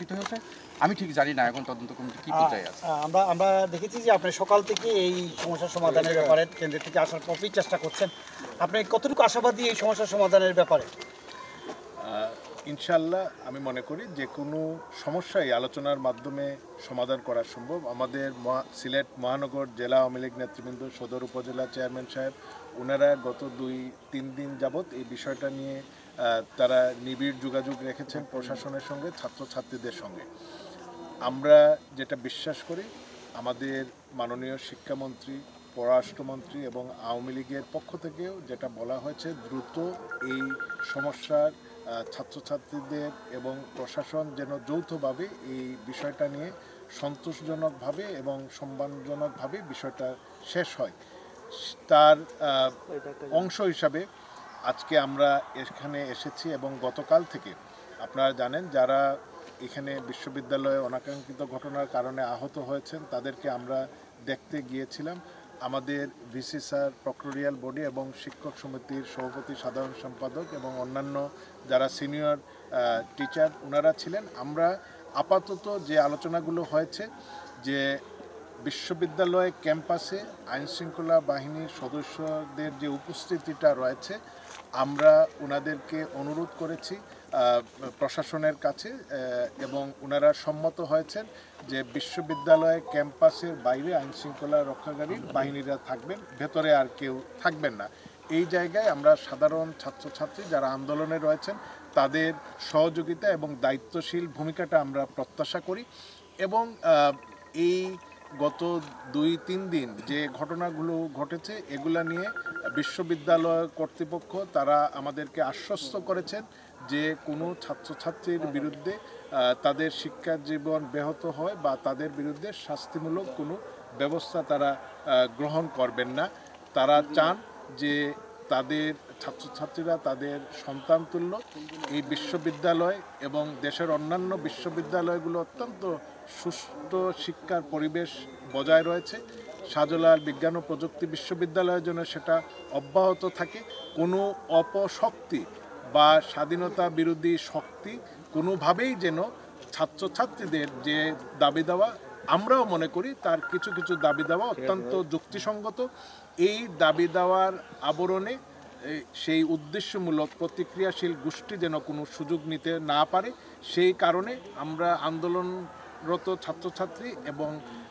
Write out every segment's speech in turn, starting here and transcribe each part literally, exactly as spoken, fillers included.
উপকৃত হয়েছে আমি ঠিক জানি না এখন তদন্ত কমিটি কী পর্যায়ে আছে। আমরা আমরা দেখেছি যে আপনি সকাল থেকে এই সমস্যার সমাধানের ব্যাপারে কেন্দ্র থেকে আসার প্রতি চেষ্টা করছেন, আপনি কতটুকু আশাবাদী এই সমস্যার সমাধানের ব্যাপারে? ইনশাল্লাহ আমি মনে করি যে কোনো সমস্যাই আলোচনার মাধ্যমে সমাধান করা সম্ভব। আমাদের সিলেট মহানগর জেলা আওয়ামী লীগ নেতৃবৃন্দ, সদর উপজেলা চেয়ারম্যান সাহেব, ওনারা গত দুই তিন দিন যাবৎ এই বিষয়টা নিয়ে তারা নিবিড় যোগাযোগ রেখেছেন প্রশাসনের সঙ্গে, ছাত্রছাত্রীদের সঙ্গে। আমরা যেটা বিশ্বাস করি, আমাদের মাননীয় শিক্ষামন্ত্রী, পররাষ্ট্রমন্ত্রী এবং আওয়ামী লীগের পক্ষ থেকেও যেটা বলা হয়েছে, দ্রুত এই সমস্যার ছাত্রছাত্রীদের এবং প্রশাসন যেন যৌথভাবে এই বিষয়টা নিয়ে সন্তোষজনকভাবে এবং সম্মানজনকভাবে বিষয়টা শেষ হয়, তার অংশ হিসাবে আজকে আমরা এখানে এসেছি। এবং গতকাল থেকে আপনারা জানেন, যারা এখানে বিশ্ববিদ্যালয়ে অনাকাঙ্ক্ষিত ঘটনার কারণে আহত হয়েছেন তাদেরকে আমরা দেখতে গিয়েছিলাম। আমাদের ভিসি স্যার, প্রক্টোরিয়াল বডি এবং শিক্ষক সমিতির সভাপতি, সাধারণ সম্পাদক এবং অন্যান্য যারা সিনিয়র টিচার ওনারা ছিলেন। আমরা আপাতত যে আলোচনাগুলো হয়েছে যে বিশ্ববিদ্যালয় ক্যাম্পাসে আইনশৃঙ্খলা বাহিনীর সদস্যদের যে উপস্থিতিটা রয়েছে, আমরা ওনাদেরকে অনুরোধ করেছি প্রশাসনের কাছে এবং ওনারা সম্মত হয়েছেন যে বিশ্ববিদ্যালয় ক্যাম্পাসের বাইরে আইনশৃঙ্খলা রক্ষাকারী বাহিনীরা থাকবেন, ভেতরে আর কেউ থাকবেন না। এই জায়গায় আমরা সাধারণ ছাত্রছাত্রী যারা আন্দোলনে রয়েছেন তাদের সহযোগিতা এবং দায়িত্বশীল ভূমিকাটা আমরা প্রত্যাশা করি। এবং এই গত দুই তিন দিন যে ঘটনাগুলো ঘটেছে এগুলা নিয়ে বিশ্ববিদ্যালয় কর্তৃপক্ষ তারা আমাদেরকে আশ্বস্ত করেছেন যে কোনো ছাত্রছাত্রীর বিরুদ্ধে তাদের শিক্ষা জীবন ব্যাহত হয় বা তাদের বিরুদ্ধে শাস্তিমূলক কোনো ব্যবস্থা তারা গ্রহণ করবেন না। তারা চান যে তাদের ছাত্রছাত্রীরা তাদের সন্তানতুল্য এই বিশ্ববিদ্যালয় এবং দেশের অন্যান্য বিশ্ববিদ্যালয়গুলো অত্যন্ত সুষ্ঠু শিক্ষার পরিবেশ বজায় রয়েছে। শাহজালাল বিজ্ঞান ও প্রযুক্তি বিশ্ববিদ্যালয়ের জন্য সেটা অব্যাহত থাকে। কোনো অপশক্তি বা স্বাধীনতা বিরোধী শক্তি কোনোভাবেই যেন ছাত্রছাত্রীদের যে দাবি দেওয়া, আমরাও মনে করি তার কিছু কিছু দাবি দেওয়া অত্যন্ত যুক্তিসঙ্গত, এই দাবি দেওয়ার আবরণে সেই উদ্দেশ্যমূলক প্রতিক্রিয়াশীল গোষ্ঠী যেন কোনো সুযোগ নিতে না পারে, সেই কারণে আমরা আন্দোলনরত ছাত্রছাত্রী এবং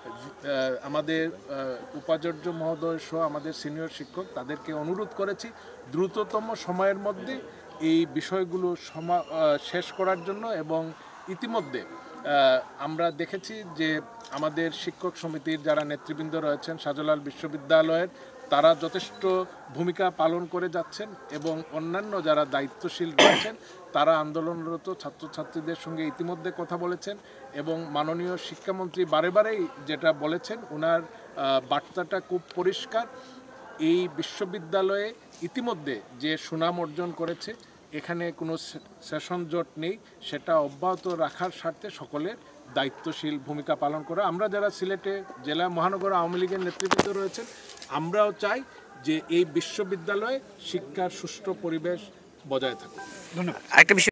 আমাদের উপাচার্য মহোদয় সহ আমাদের সিনিয়র শিক্ষক তাদেরকে অনুরোধ করেছি দ্রুততম সময়ের মধ্যে এই বিষয়গুলো সমা শেষ করার জন্য। এবং ইতিমধ্যে আমরা দেখেছি যে আমাদের শিক্ষক সমিতির যারা নেতৃবৃন্দ রয়েছেন শাহজালাল বিশ্ববিদ্যালয়ের, তারা যথেষ্ট ভূমিকা পালন করে যাচ্ছেন এবং অন্যান্য যারা দায়িত্বশীল রয়েছেন তারা আন্দোলনরত ছাত্রছাত্রীদের সঙ্গে ইতিমধ্যে কথা বলেছেন। এবং মাননীয় শিক্ষামন্ত্রী বারে বারেই যেটা বলেছেন, ওনার বার্তাটা খুব পরিষ্কার, এই বিশ্ববিদ্যালয়ে ইতিমধ্যে যে সুনাম অর্জন করেছে, এখানে কোনো সেশন জট নেই, সেটা অব্যাহত রাখার স্বার্থে সকলের দায়িত্বশীল ভূমিকা পালন করা। আমরা যারা সিলেটে জেলা মহানগর আওয়ামী লীগের নেতৃবৃন্দ রয়েছেন, আমরাও চাই যে এই বিশ্ববিদ্যালয়ে শিক্ষার সুষ্ঠু পরিবেশ বজায় থাকুক। ধন্যবাদ।